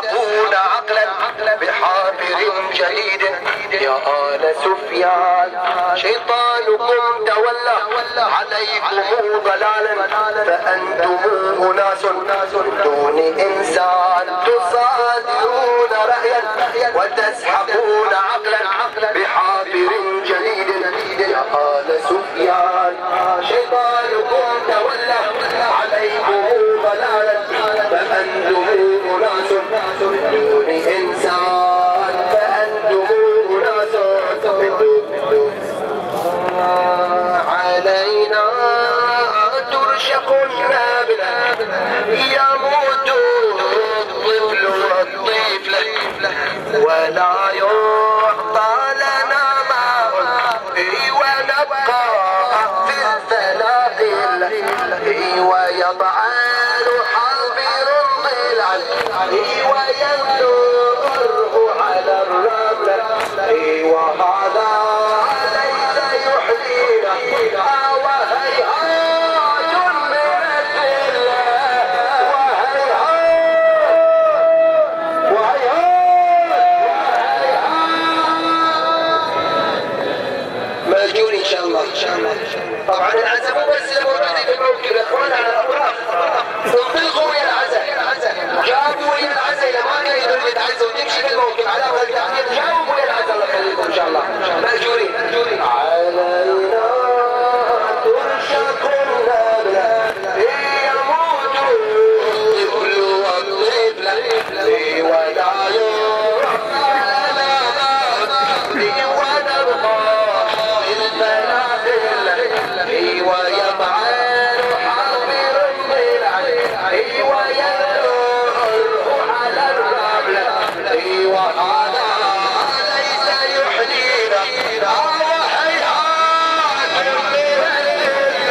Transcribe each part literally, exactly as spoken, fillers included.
وتسحقون عقلا بحافر جديد. يا آل سفيان شيطانكم تولى عليكم ضلالا فأنتم أناس دون إنسان تصادرون رأيا وتسحقون عقلا بحافر جديد. يا آل سفيان شيطانكم تولى عليكم ضلالا فأنتم أناس دون إنسان فأنتم أناس علينا ترشق النابل يموت الطفل والطفل ولا يعطى لنا ماء ونبقى في الثناقل ويضعان حافر ضلعا وينثره على الرمل وهذا ليس يحيينا وهيهات من الذل وهيهات وهيهات مأجور إن شاء الله. طبعا العزاء مو بس موجودين في الموكب يا اخوان على الاطراف، انطلقوا ويا العزاء، جابوا ويا العزاء اذا ما كان يدور يتعزوا وتمشي في الموكب على اول التعديل، جابوا ويا العزاء الله يخليكم ان شاء الله مأجورين. علينا ترشق النبل يموت الطفل والطفل ولا يرحم ونبقى ويطعن حافر الضلع وينثره على الرمل وهذا ليس يحيينا وهيهات من الذل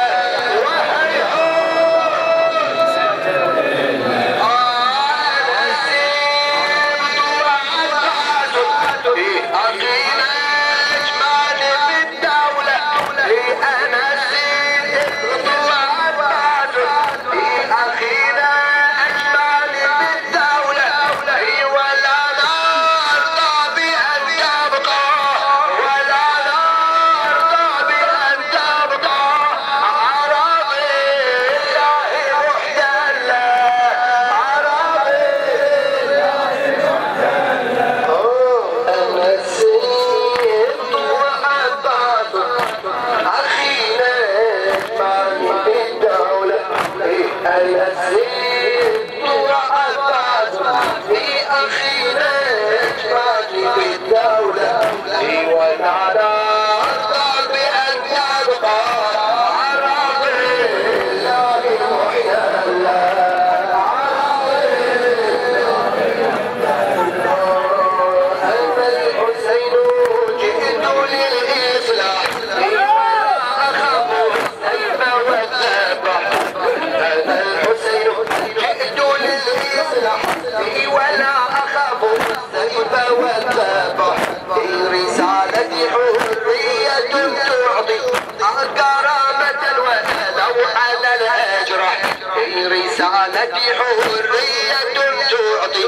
رسالتي حرية تعطي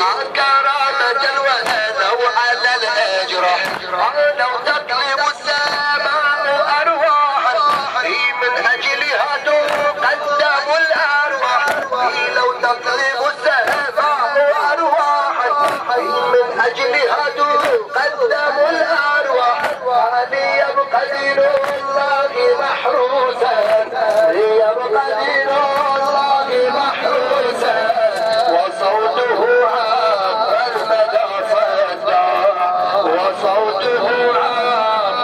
كرامة ولو على الأجرح لو تطلب السماء أرواحا من أجلها تقدم الأرواح لو تطلب السماء أرواحا من أجلها تقدم الأرواح ليبقى دين الله محروسا ليبقى دين الله محروسا وصوته عاب المدى صدى وصوته عاب.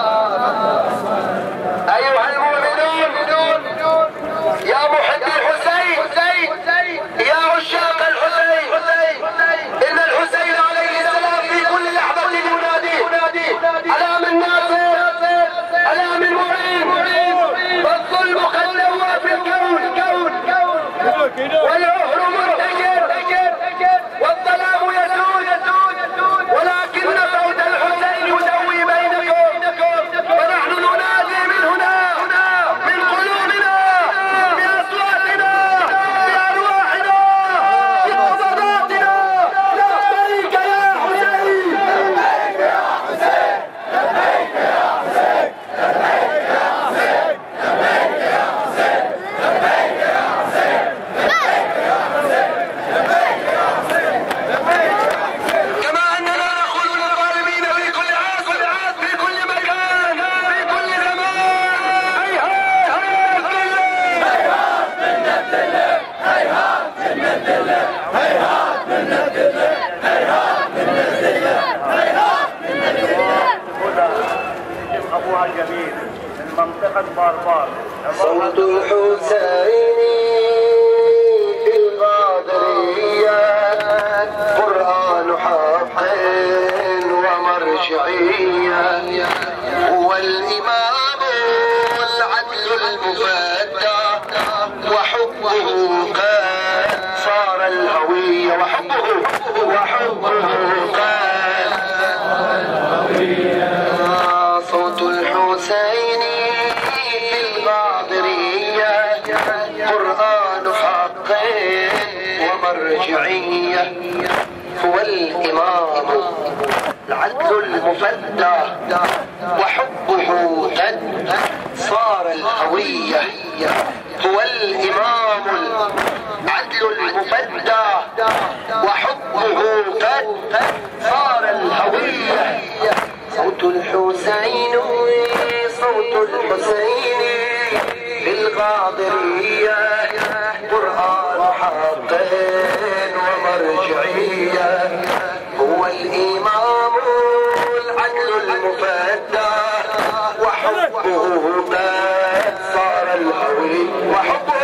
أيها المؤمنون يا محبي الحسين يا عشاق الحسين إن الحسين عليه السلام في كل لحظة يناديه ألا من ناصر ألا من معين فالظلم قد لوى في الكون والعهر منتشر والظلام يسود ولكن صوت الحسين يدوي بينكم ونحن ننادي من هنا من قلوبنا بأصواتنا بأرواحنا بقبضاتنا الجميل من منطقة باربار. صوت الحسين في الغاضرية قرآن حق ومرجعية، هو الإمام العدل المفدى وحبه قد صار الهوية، وحبه وحبه قد صار الهوية. صوت الحسين في الغاضرية قرآن حق ومرجعية، هو الإمام العدل المفدى وحبه قد صار الهوية، هو الإمام العدل المفدى وحبه قد صار الهوية. صوت الحسين صوت الحسين في الغاضرية قرآن حق ومرجعية، هو الإمام العدل المفدى وحبه قد صار الهوية، وحبه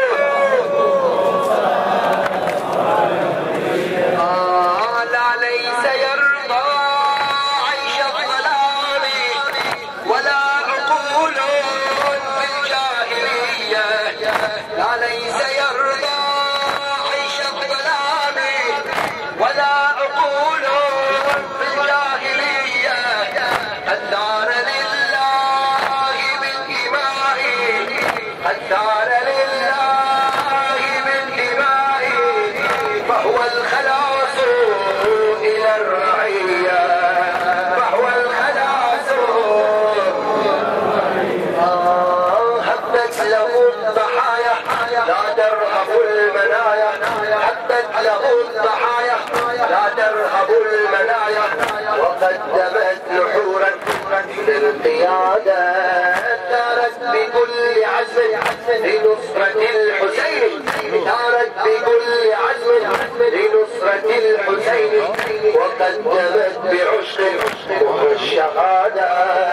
آه لا ليس يرضى عيش الظلام ولا عقول في الجاهلية، لا ليس يرضى عيش الظلام ولا عقول في الجاهلية، الدار لله بالإماء، الدار لله بالإماء، فهو الخلاص إلى الرعية، فهو الخلاص. آه هبت له الضحايا لا ترهب المنايا، هبت له الضحايا لا ترهب المنايا، وقدمت نحورا للقيادة، دارت بكل عزم لنصرة الحسين، دارت بكل عزم لنصرة الحسين، وقدمت بعشق الشهادة،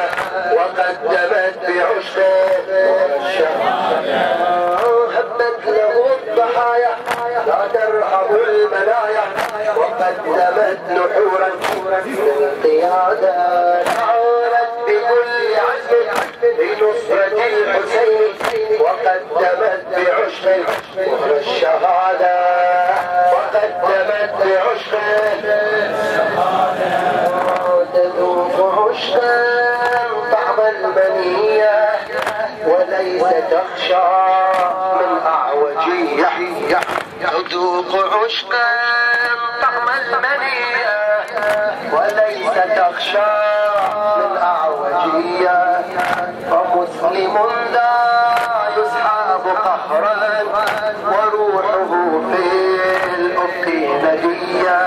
وقدمت بعشق الشهادة. هبت له الضحايا لا ترهب المنايا، وقدمت نحورا للقيادة، دارت بكل عزم لنصرة الحسين، وقدمت بعشق الشهادة، وقدمت بعشق الشهادة. تذوق عشقا طعم المنية وليس تخشى من أعوجية، تذوق عشقا طعم المنية وليس تخشى من أعوجية، فمسلم لا يسحاب قهرا وروحه في الأفق ندية،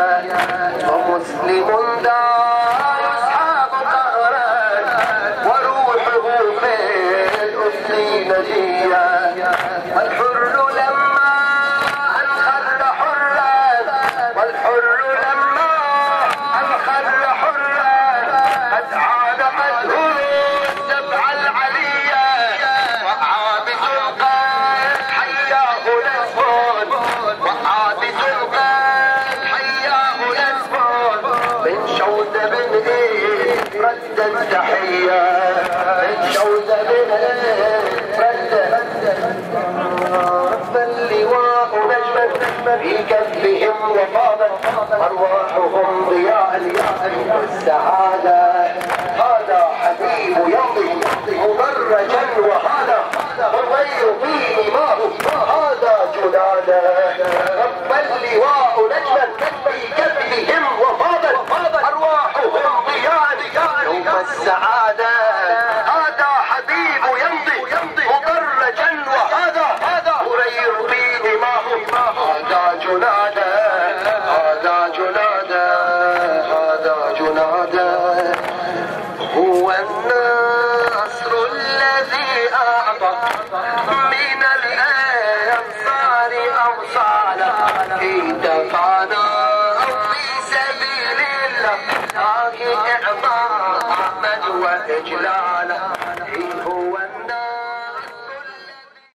فمسلم لا يسحاب قهرا وروحه في الأفق ندية، والحر لما انخر حرا، والحر لما انخر حرا قد عانقته السبع العلية، وعابد قد حياه لسبون، وعابد قد حياه لسبون، من شوذب إيه رد التحية، من شوذب إيه رد فاللواء نجما في كفهم وفاضت أرواحهم ضياء السعادة، هذا حبيب يمضي مدرجا وهذا والغير فيه ماء، هذا جنادا رب اللواء نجما في كفهم وفاضت أرواحهم ضياء يوم السعادة، هذا حبيب يمضي مدرجا وهذا غير فيه ماء، هذا جنادا هذا جنادا هذا جنادا، هو النصر الذي أعطى من الأنصار أوصالا، في دفعنا في سبيل الله إعطاء أحمد وإجلال.